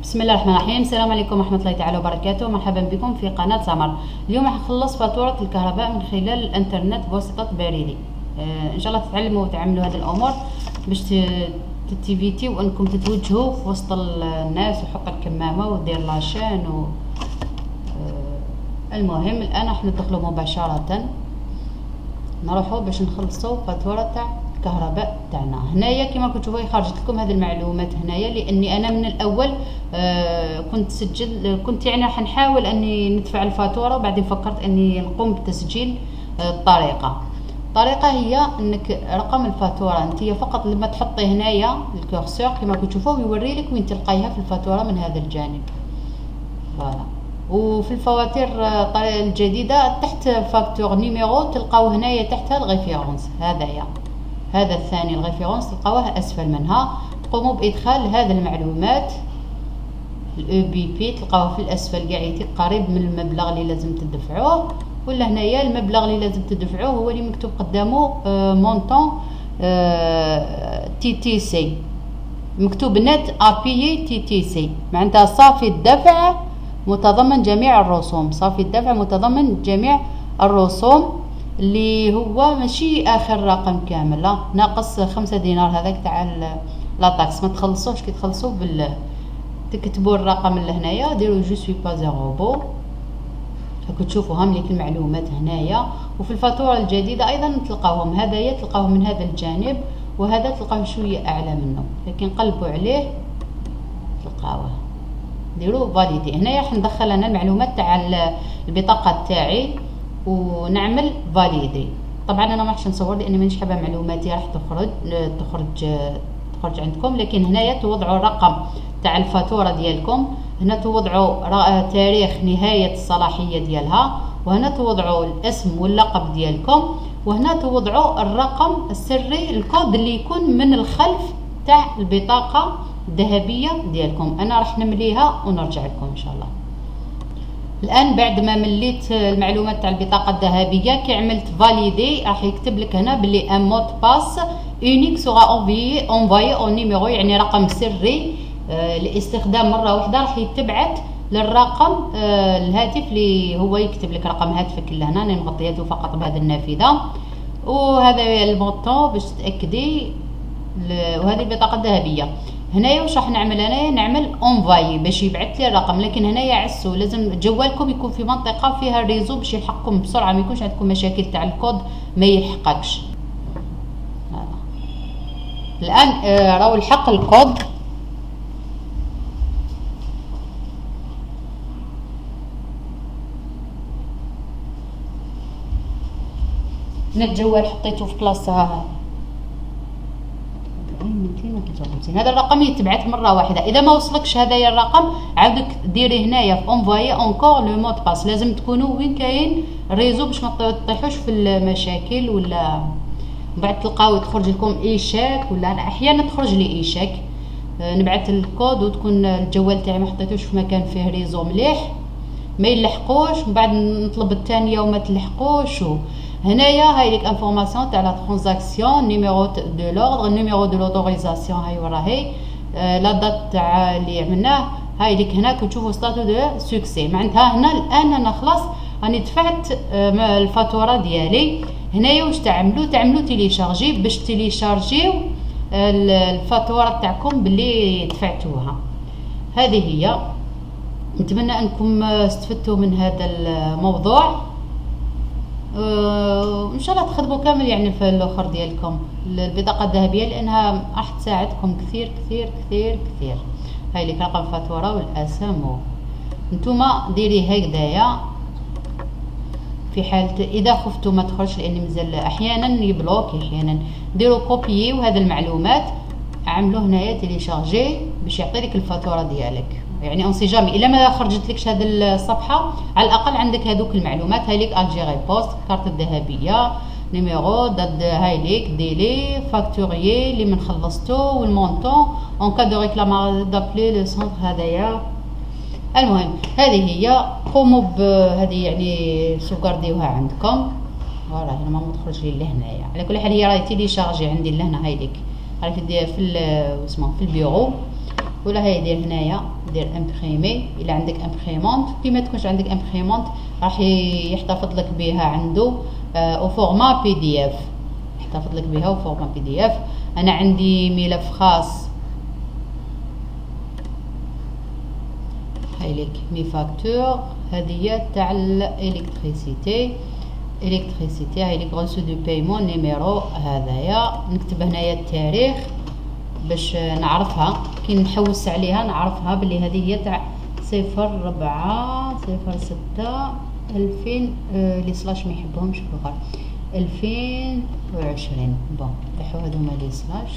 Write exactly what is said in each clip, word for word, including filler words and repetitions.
بسم الله الرحمن الرحيم. السلام عليكم ورحمه الله تعالى وبركاته. مرحبا بكم في قناه سمر. اليوم راح نخلص فاتوره الكهرباء من خلال الانترنت بواسطه بريدي. آه ان شاء الله تتعلموا وتعملوا هذه الامور باش تتيفيتيو وانكم تتوجهوا في وسط الناس وحط الكمامه ودير لاشين و آه المهم الان راح ندخلوا مباشره نروحوا باش نخلصوا فاتوره تاع الكهرباء تاعنا. هنايا كما راكم تشوفوا خرجت لكم هذه المعلومات هنايا، لاني انا من الاول آه كنت سجل كنت يعني راح نحاول اني ندفع الفاتوره، وبعدين فكرت اني نقوم بتسجيل آه الطريقه. الطريقه هي انك رقم الفاتوره انت فقط لما تحطي هنايا الكورسور كما راكم تشوفوا يوري لك وين تلقايها في الفاتوره من هذا الجانب. فوالا. وفي الفواتير الجديده تحت فاكتور نيميرو تلقاو هنايا تحتها الريفيرونس، هذايا هذا الثاني الريفيرونس تلقاوه اسفل منها. تقوموا بادخال هذه المعلومات الاو بي بي تلقاوه في الاسفل كاع قريب من المبلغ اللي لازم تدفعوه، ولا هنايا المبلغ اللي لازم تدفعوه هو اللي مكتوب قدامه آه مونطون آه تي تي سي، مكتوب نت ابيي تي تي سي، معناتها صافي الدفع متضمن جميع الرسوم. صافي الدفع متضمن جميع الرسوم اللي هو ماشي اخر رقم كامل، لا ناقص خمسة دينار هذاك تاع لا تاكس. ما تخلصوش كي تخلصوا بال تكتبوا الرقم اللي هنايا ديروا جو سوي با زي روبو. راكم تشوفوا هم ليك المعلومات هنايا. وفي الفاتوره الجديده ايضا تلقاوهم، هذايا تلقاوه من هذا الجانب وهذا تلقاوه شويه اعلى منه، لكن قلبوا عليه تلقاوه. ديروا فاليدي. هنايا راح ندخل انا المعلومات تاع البطاقه تاعي ونعمل فاليدي. طبعا انا ما راحش نصور لاني مانيش حابه معلوماتي راح تخرج تخرج تخرج عندكم، لكن هنايا توضعوا الرقم تاع الفاتوره ديالكم، هنا توضعوا تاريخ نهايه الصلاحيه ديالها، وهنا توضعوا الاسم واللقب ديالكم، وهنا توضعوا الرقم السري الكود اللي يكون من الخلف تاع البطاقه الذهبيه ديالكم. انا راح نمليها ونرجع لكم ان شاء الله. الان بعد ما مليت المعلومات تاع البطاقه الذهبيه كي عملت فاليدي راح يكتب لك هنا بلي ان مود باس اونيك سورا انفيي انفايي او نيميرو، يعني رقم سري آه لاستخدام مره واحده راح يتبعت للرقم آه الهاتف اللي هو يكتب لك رقم هاتفك اللي هنا. انا مغطيته فقط بهذه النافذه، وهذا المونطون باش تاكدي. وهذه البطاقه الذهبيه. هنايا واش راح نعمل انايا نعمل اونفاي باش يبعث لي الرقم، لكن هنايا عسوا لازم جوالكم يكون في منطقه فيها الريزو باش يلحقكم بسرعه، ما يكونش عندكم مشاكل تاع الكود ما يلحقكش. الان آه راهو الحق الكود. هنا الجوال حطيته في بلاصه هذا الرقم يتبعث مره واحده. اذا ما وصلكش هذايا الرقم عاودك ديري هنايا في انفوي اونكور لو مود باس. لازم تكونوا وين كاين ريزو باش ما تطيحوش في المشاكل، ولا من بعد تلقاو تخرج لكم ايشاك، ولا انا احيانا تخرج لي ايشاك نبعث الكود وتكون الجوال تاعي ما حطيتوش في مكان فيه ريزو مليح ما يلحقوش، من بعد نطلب الثانيه وما تلحقوش. هنايا هاي ليك انفورماسيون تاع لا ترانزاكسيون، نيميرو دو لوردر، نيميرو دو لوتوريزاسيون، هاي وراهي آه لا دات تاع اللي عملناه. هاي ليك هنا كتشوفوا ستاتو دو سوكسي، معناتها هنا الان انا خلاص راني دفعت آه الفاتوره ديالي. هنايا واش تعملوا تعملوا تيليشارجي باش تيليشارجيو آه الفاتوره تاعكم باللي دفعتوها. هذه هي. نتمنى انكم استفدتوا من هذا الموضوع. أه ان شاء الله تخدموا كامل يعني في الاخر ديالكم البطاقه الذهبيه، لانها راح تساعدكم كثير كثير كثير كثير. هاي لك رقم الفاتوره والاسم. نتوما ديري هكذايا في حاله اذا خفتوا ما تخرجش، لان مازال احيانا يبلوكي، احيانا ديروا كوبيي وهذه المعلومات عملوا هنايا تيليشارجي باش يعطي لك الفاتوره ديالك. يعني اون سي جامي الا ما خرجت لكش هذه الصفحه على الاقل عندك هذوك المعلومات. هاي ليك الجيري بوست، كارت الذهبيه، نيميرو داد، هاي ليك ديلي فاكتوريي اللي من خلصتو، والمونطون اون كا دو ريكلام دابلي لو سونتر. هذايا المهم هذه هي. قوموا بهذه يعني سوغارديوها عندكم. فوالا هنا ما تخرج لي لهنايا. على كل حال هي راهي تيليشارجي عندي لهنا. هاي ليك راهي في في اسمه في البيرو. ولا هي دير هنايا دير امبريمي. الا عندك امبريمونت كي ما تكونش عندك امبريمونت راح يحتفظ لك بها عنده او فورما بي دي اف، يحتفظ لك بها او فورما بي دي اف. انا عندي ملف خاص هايليك مي فاكتور، هذه هي تاع الالكتريسيتي. الكتريسيتي هايليك غوسو دو بايمون نيميرو، هذايا نكتب هنايا التاريخ باش نعرفها كي نحوس عليها نعرفها بلي هذه هي تاع صفر ربعة صفر ستة ألفين. آه لي سلاش ما يحبهمش بلغار ألفين وعشرين. بون راحو هذوما لي سلاش.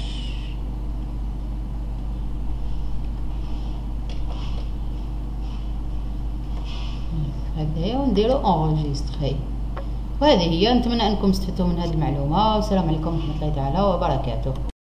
هكذايا ونديرو انغيستري. وهذه هي، نتمنى انكم استفدتوا من هذه المعلومه، والسلام عليكم ورحمه الله تعالى وبركاته.